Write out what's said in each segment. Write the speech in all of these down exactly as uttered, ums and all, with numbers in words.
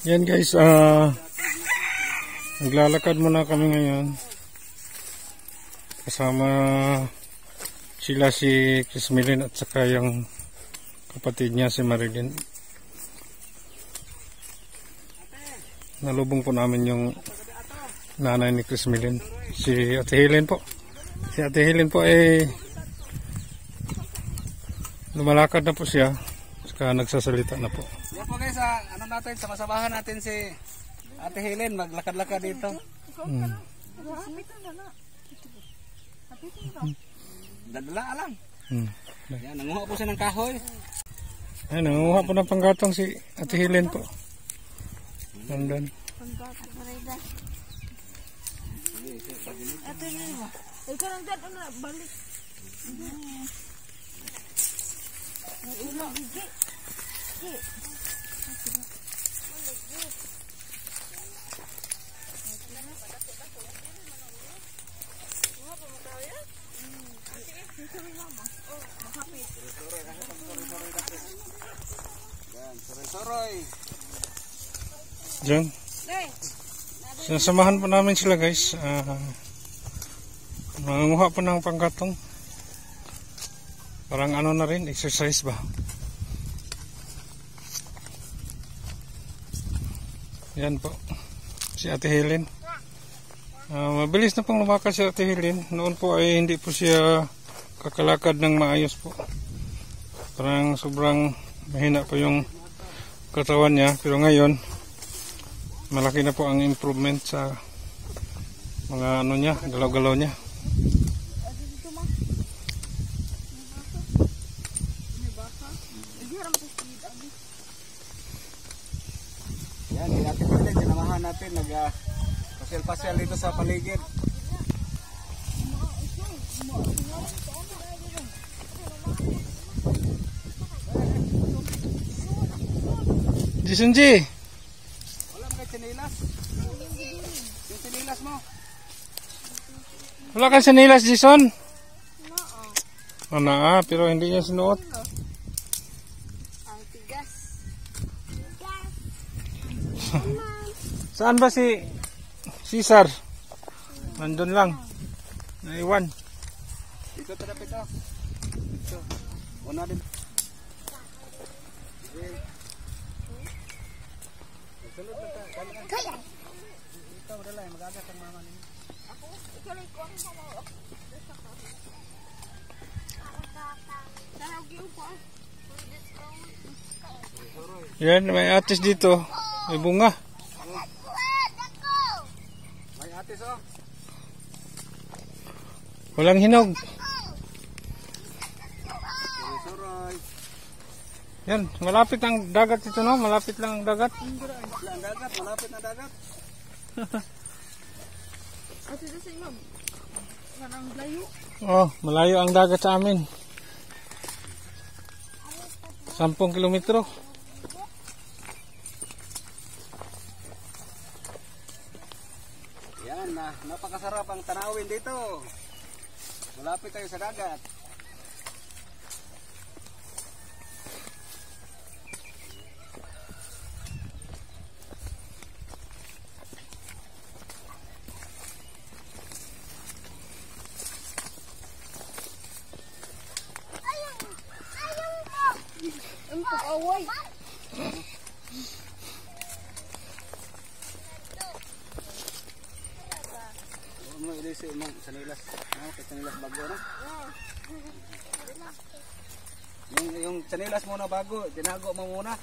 Yan guys, uh, naglalakad muna kami ngayon. Kasama sila si Crismelin at saka yung kapatid niya si Marilyn. Nalubong po namin yung nanay ni Crismelin, si Ate Helen po. Si Ate Helen po ay lumalakad na po siya, saka nagsasalita na po. Yan po guys, ah, ano natin, sama-samahan natin si Ate Helen, maglakad-lakad dito. Hmm. Dadala lang. Hmm. Yan, nanguha po siya ng kahoy. Ay, nanguha po ng panggatong si Ate Helen po. Nandun. Ito na yun. Ikaw lang dyan, ano, balik. Ulo, gigi. Gigi. Yan, soroy-soroy. Diyan. Sinasamahan po namin sila guys. Uh, nangunguha po ng panggatong. Parang ano na rin, exercise ba? Yan po. Si Ate Helen. Uh, mabilis na pong lumakad si Ate Helen. Noon po ay hindi po siya kakalakad ng maayos po. Parang sobrang mahina po yung katawan niya. Pero ngayon, malaki na po ang improvement sa mga ano niya, galaw-galaw niya. Yan, si Ate Helen, sinamahan natin, nag-pasyal-pasyal dito sa paligid. Jason G! Wala mo kay sinilas? Yung sinilas mo? Wala kang sinilas, Jason? Oo. Ano ah, pero hindi niya sinuot. Ang tigas. Saan ba si Cesar? Nandun lang. Naiwan. Dito tada pito. Dito. Una din. Sulod lang ta. Kaya. Ikaw wala lang magagat ang mama ninyo. Ako, ikaw lang ko ang mama. Yan, may atis dito. May bunga. May atis oh. Walang hinog. Soroy. Yan, malapit ang dagat ito, no? Malapit lang ang dagat. Wala ang dagat, malapit na dagat. Ate sa inyo. Parang layo. Oh, malayo ang dagat sa amin. Sampung kilometro. Yan na, napakasarap ang tanawin dito. Malapit tayo sa dagat. Ang pag-away. Ano mo ilisi mo sanilas, no? Sanilas bago na. Yung yung sanilas muna bago, tinago mo muna.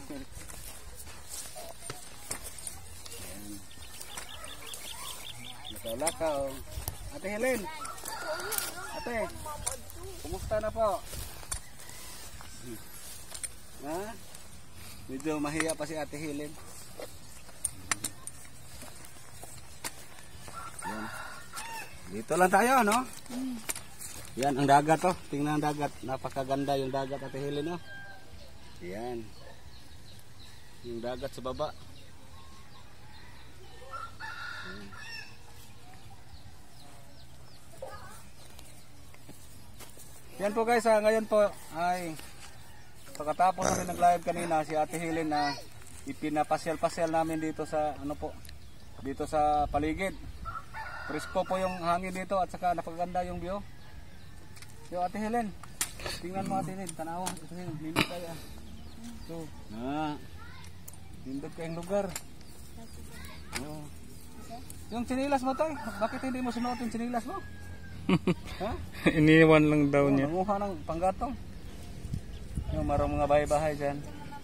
Lakaw-lakaw. Ate Helen. Ate. Kumusta na po? Ha? Medyo mahiya pa si Ate Helen. Yan. Dito lang tayo, no? Mm. Yan ang dagat, oh. Tingnan ang dagat. Napakaganda yung dagat, Ate Helen, oh. Yan. Yung dagat sa baba. Yan po guys, ah, ngayon po ay pagkatapos namin nag-live kanina si Ate Helen na ipinapasyal-pasyal namin dito sa ano po, dito sa paligid. Presko po yung hangin dito at saka napaganda yung view. Yo Ate Helen, tingnan mo Ate Helen, tanaw, ito yun, lindot tayo. So, na, lindot kayong lugar. Yo. Yung chinilas mo tayo, bakit hindi mo sunuot yung chinilas mo? Ha? Iniwan lang daw Oh, niya. nanguha ng panggatong. Yung marong mga bahay-bahay dyan.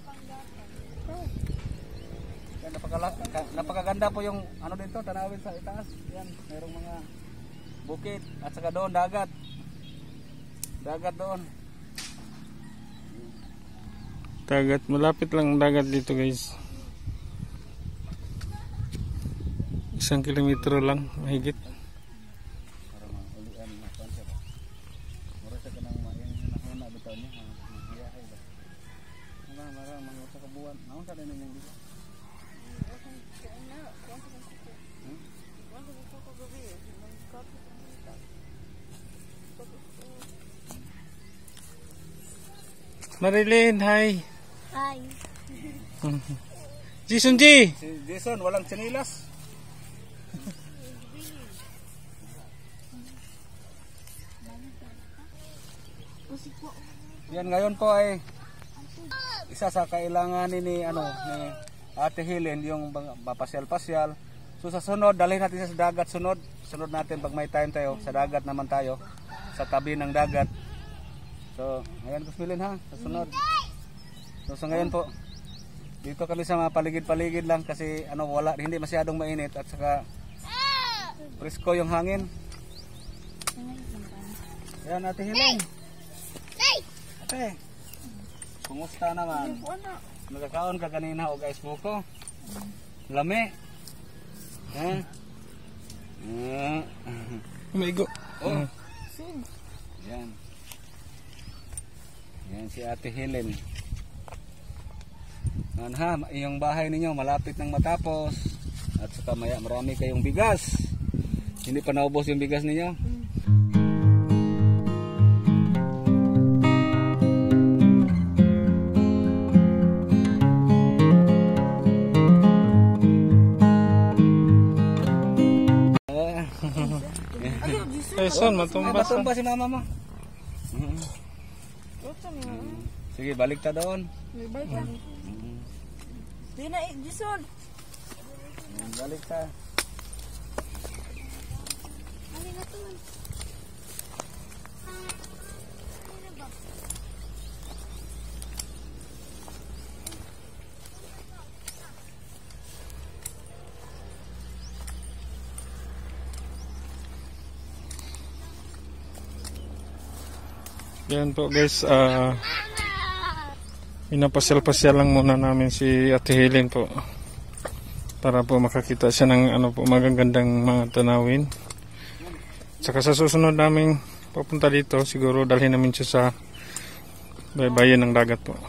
Yan, napakala, ka, napakaganda po yung ano dito, tanawin sa itaas. Yan, merong mga bukit at saka doon dagat. Dagat doon. Dagat, malapit lang ang dagat dito guys. Isang kilometro lang, mahigit. Para maulian na konser. Mura sa kanang main na huna bitaw niya. Mahiyahay ba. Mga mara mga sa kabuan. Naon sa din yung dito. Marilyn, hi. Hi. Jason G. Si Jason walang chinilas. Yan ngayon po ay isa sa kailangan ni ano ni Ate Helen yung papasyal-pasyal. So sa sunod dalhin natin siya sa dagat sunod. Sunod natin pag may time tayo sa dagat naman tayo sa tabi ng dagat. So ayan Kusmilin ha sa sunod. So sa ngayon po dito kami sa mga paligid-paligid lang kasi ano wala hindi masyadong mainit at saka presko yung hangin. Ayan Ate Helen. Ate, kumusta naman? Nagkakaon ka kanina o guys buko? Lami? Ha? Uh, Umigo. oh. Yan. Yan si Ate Helen. Yan ha, yung bahay ninyo malapit nang matapos. At saka maya marami kayong bigas. Hindi pa naubos yung bigas ninyo? Ay, son, matumba son. Matumba si mama mo. Sige, balik ta doon. Balik ka. Di na, Jason. Balik ta. Ano na to? Yan po guys, uh, pinapasyal-pasyal lang muna namin si Ate Helen po para po makakita siya ng ano po magagandang mga tanawin. Tsaka sa susunod naming papunta dito siguro dalhin namin siya sa baybayin ng dagat po.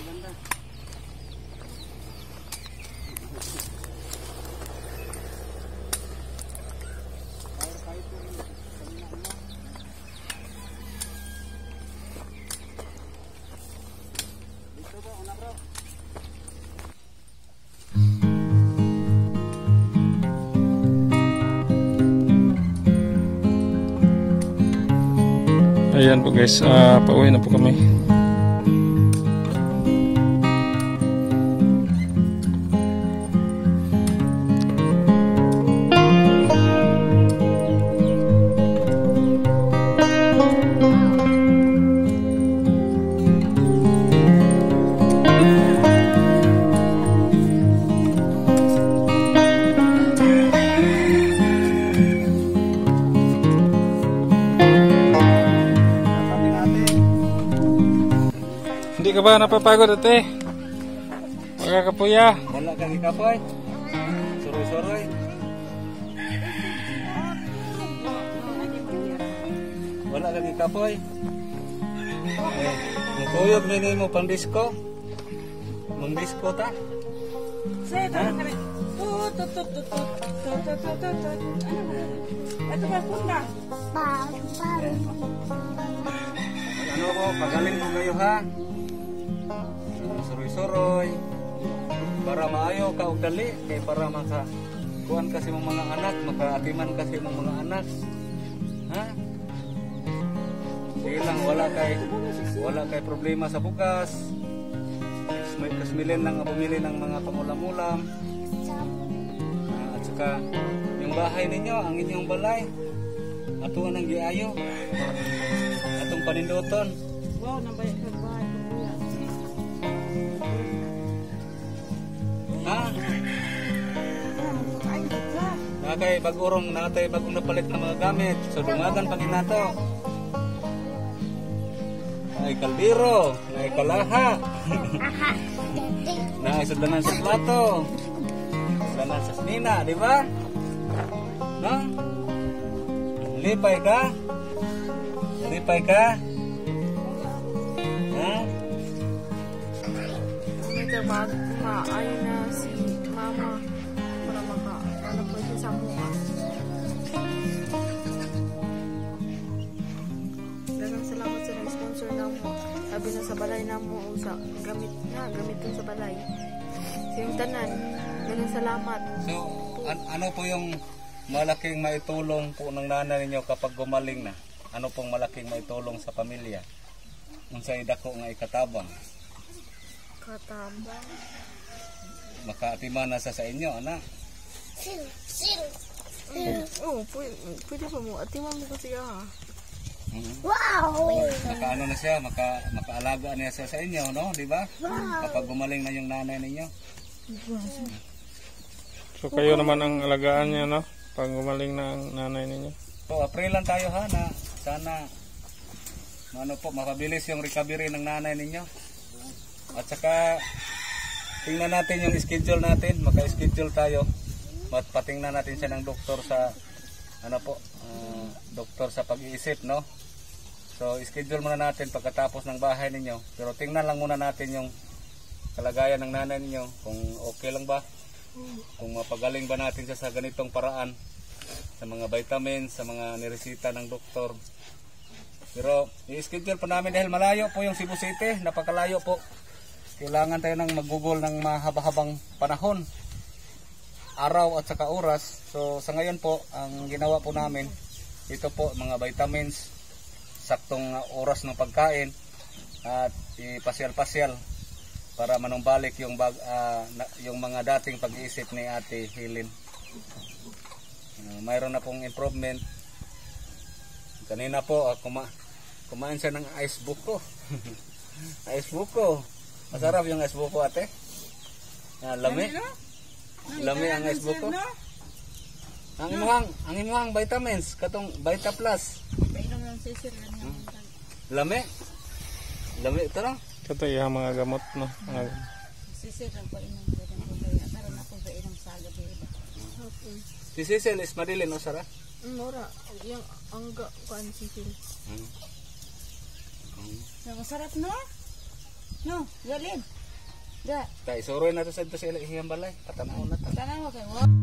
Ayan po guys, uh, pauwi na po kami. Hindi ka ba napapagod ate? Magkakapuya. Wala kang ikapoy. Suroy-suroy. Wala kang ikapoy. Eh, ang kuyog nini mo pang disco. Mang disco ta. Say, ito na kami. Tut, tut, tut, tut, tut, tut, tut, tut, tut, tut. Ito ba punta? Ano ko, pagaling mo kayo ha. Suroy-suroy. para maayo ka og dali kay para maka kuan kasi mong mga anak, makaatiman kasi mong mga anak. Ha? Sige lang, wala kay wala kay problema sa bukas. May kasmilin lang ang bumili ng mga pangulam-ulam. Ah, at saka yung bahay ninyo, ang inyong balay, atuan ang giayo. Atong panindoton. Wow, nabayad ka bahay ko kuya. Ha? Ay, ka. Nakay bagurong natay bagong napalit na mga gamit. So dumagan pag inato. Ay kaldero, ay kalaha. Na sudanan sa plato. Sudanan sa snina, di ba? No? Lipay ka? Lipay ka? Ha? Medyo mag maayo na si mama para maka ano po siya sa mukha. Dagang salamat sa sponsor na mo. Sabi na sa balay na mo sa gamit na gamit dun sa balay. Sa yung tanan, dagang salamat. So, an- ano po yung malaking maitulong po ng nanay ninyo kapag gumaling na? Ano pong malaking maitulong sa pamilya? Unsay dako nga ikatabang? Katambang. Makaatiman na sa sa inyo, anak. Oh, pwede, pwede pa mo. Atiman mo ko siya ha. Mhm. Makaano na siya, maka, makaalaga niya siya sa inyo, no? Di ba? Kapag gumaling na yung nanay ninyo. So kayo naman ang alagaan niya, no? Pag gumaling na ang nanay ninyo. So, pray lang tayo ha na sana ano po, mapabilis yung recovery ng nanay ninyo. At saka tingnan natin yung schedule natin, maka-schedule tayo. At patingnan natin siya ng doktor sa ano po, uh, doktor sa pag-iisip, no? So, schedule muna natin pagkatapos ng bahay ninyo. Pero tingnan lang muna natin yung kalagayan ng nanay ninyo, kung okay lang ba, kung mapagaling ba natin siya sa ganitong paraan, sa mga vitamins, sa mga niresita ng doktor. Pero i-schedule pa namin dahil malayo po yung Cebu City, napakalayo po. Kailangan tayo ng mag-google ng mahaba-habang panahon, araw at saka oras. So sa ngayon po, ang ginawa po namin, ito po mga vitamins, saktong oras ng pagkain, at ipasyal-pasyal para manumbalik yung, bag, uh, yung mga dating pag-iisip ni Ate Helen. Uh, mayroon na pong improvement. Kanina po, uh, kuma kumain siya ng ice buko. Ice buko. Masarap yung ice buko, ate. Uh, lami. Lami ang ice buko. Ang imuhang, ang imuhang vitamins, katong Vita Plus. Painom ng sisir lang yan. Lami. Lami ito lang. Ito yung mga gamot, no? Mga... Sisir lang painom ko lang ko kaya karon ako painom sa gabi. Si Cecil is madilin, no, Sarah? Mura, yung angga kuan sisir. Hmm. Hmm. Masarap no? No, galin. Da. Kaya isuroy na ito sa ito sa ilahiyang balay. Patanaw na ito. Tanaw kay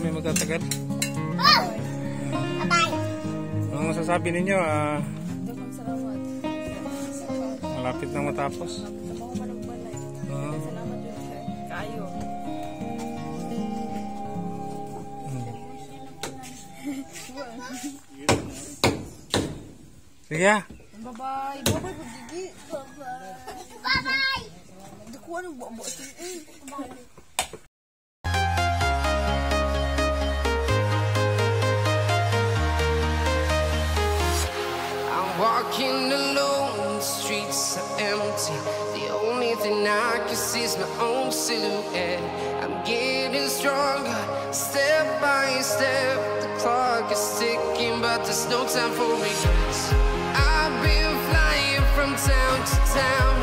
kami magtatagal. Bye-bye. Anong masasabi ninyo? Ah, Daghang salamat. malapit na matapos. Sa mga managbalay. Ah. Salamat yun sir. Kaayo. Sige ah. Bye-bye. Bye-bye po, Gigi. Bye-bye. Hindi ko anong buwa-buwa. I'm walking alone, the streets are empty. The only thing I can see is my own silhouette. I'm getting stronger, step by step. The clock is ticking, but there's no time for regrets. I've been flying from town to town,